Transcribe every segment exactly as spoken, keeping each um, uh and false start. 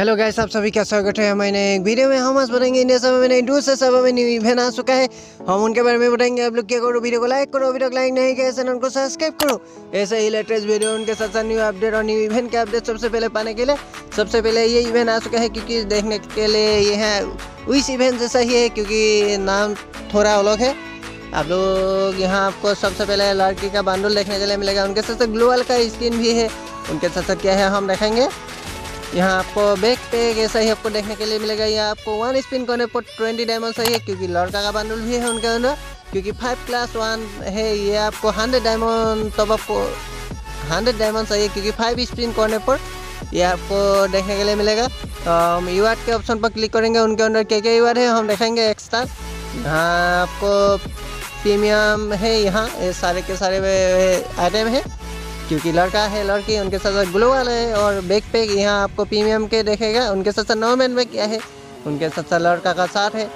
Hello guys, आप सभी का स्वागत है हमारे एक वीडियो में। हम आज बताएंगे इंडिया सब में दूसरे सब में न्यू इवेंट आ चुका है, हम उनके बारे में बताएंगे। आप लोग क्या करो, वीडियो को लाइक करो, वीडियो को लाइक नहीं किया चैनल को सब्सक्राइब करो। ऐसे ही लेटेस्ट वीडियो उनके साथ साथ न्यू अपडेट और न्यू इवेंट के अपडेट सबसे पहले पाने के लिए सबसे पहले ये इवेंट आ चुका है, क्योंकि देखने के लिए ये है उस इवेंट जैसा ही है, क्योंकि नाम थोड़ा अलग है। आप लोग यहाँ आपको सबसे पहले लड़की का बंडल देखने के लिए मिलेगा, उनके साथ साथ ग्लोबल का स्किन भी है। उनके साथ साथ क्या है हम देखेंगे। यहाँ आपको बैक पैक ऐसा ही आपको देखने के लिए मिलेगा। यहाँ आपको वन स्पिन करने पर ट्वेंटी डायमंड सही है, क्योंकि लड़का का बंडल भी है उनके अंदर, क्योंकि फाइव क्लास वन है। ये आपको हंड्रेड डायमंड तब आपको हंड्रेड डायमंड सही है, क्योंकि फाइव स्पिन करने पर ये आपको देखने के लिए मिलेगा। हम यूआर के ऑप्शन पर क्लिक करेंगे, उनके अंदर क्या क्या यूआर है हम देखेंगे। एक्स्ट्रा यहाँ आपको प्रीमियम है, यहाँ ये सारे के सारे आइटम है, क्योंकि लड़का है लड़की उनके साथ साथ ग्लोबल है। और बैक पैक यहाँ आपको प्रीमियम के देखेगा। उनके साथ साथ नॉर्मल में क्या है, उनके साथ साथ लड़का का साथ है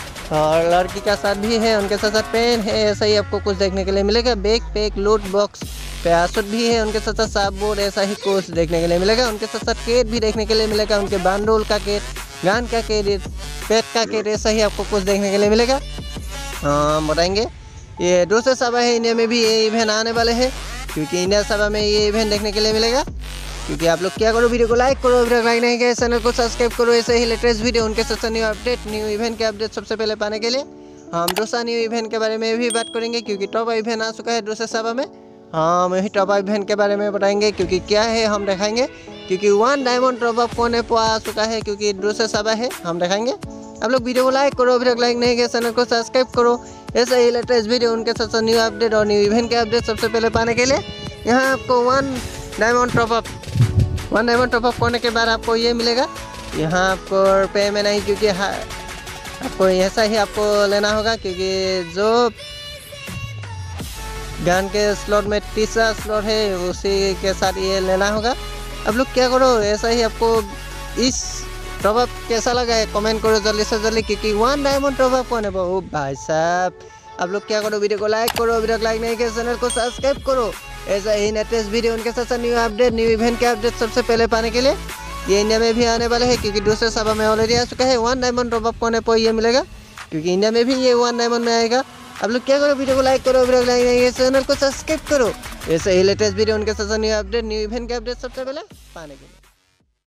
और लड़की का साथ भी है। उनके साथ साथ पेन है, ऐसा ही आपको कुछ देखने के लिए मिलेगा। बैक पैक लूट बॉक्स पैसठ भी है, उनके साथ साथ साफ बोर्ड ऐसा ही कुछ देखने के लिए मिलेगा। उनके साथ साथ केट भी देखने के लिए मिलेगा, उनके बंडल का केट, गन का केट, पेट का केट ऐसा ही आपको कुछ देखने के लिए मिलेगा। हम बताएंगे ये दूसरे सभा है, इंडिया में भी ये इवेंट आने वाले हैं, क्योंकि इंडिया सभा में ये इवेंट देखने के लिए मिलेगा। क्योंकि आप लोग क्या करो, वीडियो को लाइक करो, वीडियो को लाइक नहीं किया चैनल को सब्सक्राइब करो। ऐसे ही लेटेस्ट वीडियो उनके साथ न्यू अपडेट न्यू इवेंट के अपडेट सबसे पहले पाने के लिए हम दूसरा न्यू इवेंट के बारे में भी बात करेंगे, क्योंकि टॉप इवेंट आ चुका है दूसरे सभा में। हम यही टॉप इवेंट के बारे में बताएंगे, क्योंकि क्या है हम दिखाएंगे। क्योंकि वन डायमंड टॉप अप होने पर आ चुका है, क्योंकि दूसरे सभा है हम दिखाएंगे। आप लोग वीडियो को लाइक करो, वीडियो को लाइक नहीं किया चैनल को सब्सक्राइब करो। ऐसे ही लेटेस्ट वीडियो उनके साथ साथ न्यू अपडेट और न्यू इवेंट के अपडेट सबसे पहले पाने के लिए यहाँ आपको one diamond top up one diamond top up करने के बाद आपको ये मिलेगा। यहाँ आपको पे में नहीं, क्योंकि आपको ऐसा ही आपको लेना होगा, क्योंकि जो गन के स्लॉट में तीसरा स्लॉट है उसी के साथ ये लेना होगा। आप लोग क्या करो, ऐसा ही आपको इस टॉप अप कैसा लगा है कमेंट करो जल्दी से जल्दी, क्योंकि वन डायमंड टॉप अप करने पर ओ भाई साहब। आप लोग क्या करो, वीडियो को लाइक करो, वीडियो को लाइक नहीं किया चैनल को सब्सक्राइब करो। ऐसा ही लेटेस्ट वीडियो उनके साथ न्यू अपडेट न्यू इवेंट के अपडेट सबसे पहले पाने के लिए ये इंडिया में भी आने वाले हैं, क्योंकि दूसरे सभा में ऑलरेडी आ चुका है। वन डायमंड टॉप अप करने पर ये मिलेगा, क्योंकि इंडिया में भी ये वन डायमंड में आएगा। आप लोग क्या करो, वीडियो को लाइक करो, वीडियो को लाइक नहीं किया चैनल को सब्सक्राइब करो। ऐसे ही लेटेस्ट वीडियो उनके साथ न्यू अपडेट न्यू इवेंट के अपडेट सबसे पहले पाने के लिए।